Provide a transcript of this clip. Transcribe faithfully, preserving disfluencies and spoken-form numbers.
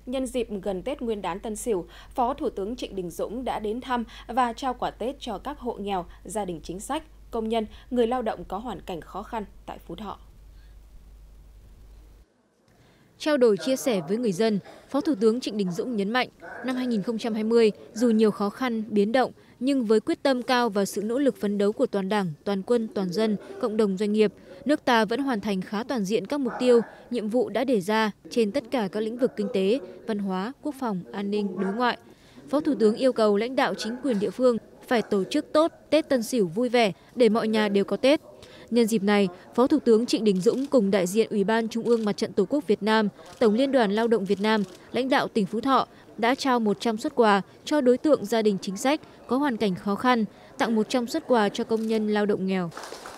Nhân dịp gần Tết Nguyên đán Tân Sửu, Phó Thủ tướng Trịnh Đình Dũng đã đến thăm và trao quà Tết cho các hộ nghèo, gia đình chính sách, công nhân, người lao động có hoàn cảnh khó khăn tại Phú Thọ. Trao đổi chia sẻ với người dân, Phó Thủ tướng Trịnh Đình Dũng nhấn mạnh, năm hai nghìn không trăm hai mươi, dù nhiều khó khăn, biến động, nhưng với quyết tâm cao và sự nỗ lực phấn đấu của toàn Đảng, toàn quân, toàn dân, cộng đồng doanh nghiệp, nước ta vẫn hoàn thành khá toàn diện các mục tiêu, nhiệm vụ đã đề ra trên tất cả các lĩnh vực kinh tế, văn hóa, quốc phòng, an ninh, đối ngoại. Phó Thủ tướng yêu cầu lãnh đạo chính quyền địa phương phải tổ chức tốt Tết Tân Sửu vui vẻ để mọi nhà đều có Tết. Nhân dịp này, Phó Thủ tướng Trịnh Đình Dũng cùng đại diện Ủy ban Trung ương Mặt trận Tổ quốc Việt Nam, Tổng Liên đoàn Lao động Việt Nam, lãnh đạo tỉnh Phú Thọ đã trao một trăm suất quà cho đối tượng gia đình chính sách có hoàn cảnh khó khăn, tặng một trăm suất quà cho công nhân lao động nghèo.